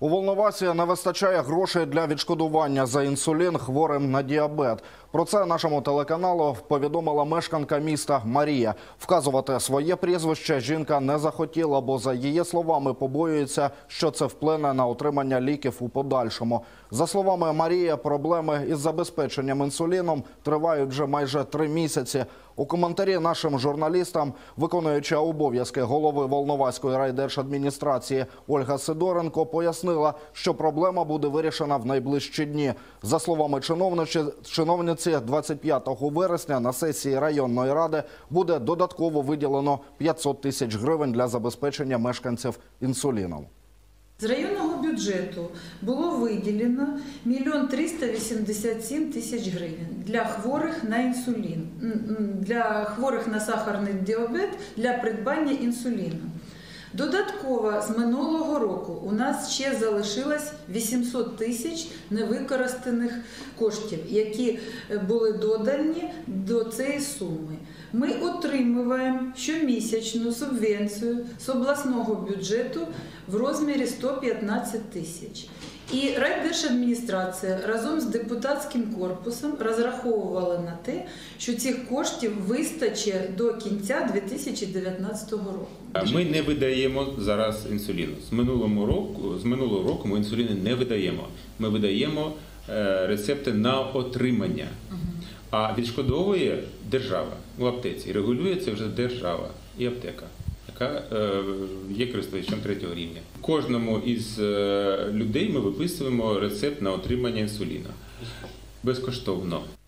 У Волновасі не вистачає грошей для відшкодування за інсулін хворим на діабет. Про це нашому телеканалу повідомила мешканка міста Марія. Вказувати своє прізвище жінка не захотіла, бо, за її словами, побоюється, що це вплине на отримання ліків у подальшому. За словами Марії, проблеми із забезпеченням інсуліном тривають вже майже 3 місяці. У коментарі нашим журналістам виконуюча обов'язки голови Волноваської райдержадміністрації Ольга Сидоренко пояснила, що проблема буде вирішена в найближчі дні. За словами чиновниці, 25 вересня на сесії районної ради буде додатково виділено 500 тисяч гривень для забезпечення мешканців інсуліном. З районного бюджету було виділено 1 387 тисяч гривень для хворих на інсулін, для хворих на сахарний діабет, для придбання інсуліну. Додатково з минулого року у нас ще залишилось 800 тисяч невикористаних коштів, які були додані до цієї суми. Ми отримуємо щомісячну субвенцію з обласного бюджету в розмірі 115 тисяч. І райдержадміністрація разом з депутатським корпусом розраховувала на те, що цих коштів вистачить до кінця 2019 року. Ми не видаємо зараз інсуліну. З минулого року ми інсуліни не видаємо. Ми видаємо рецепти на отримання. А відшкодовує держава в аптеці. Регулює це вже держава і аптека, яка є користувачем 3-го рівня. Кожному із людей ми виписуємо рецепт на отримання інсуліну безкоштовно.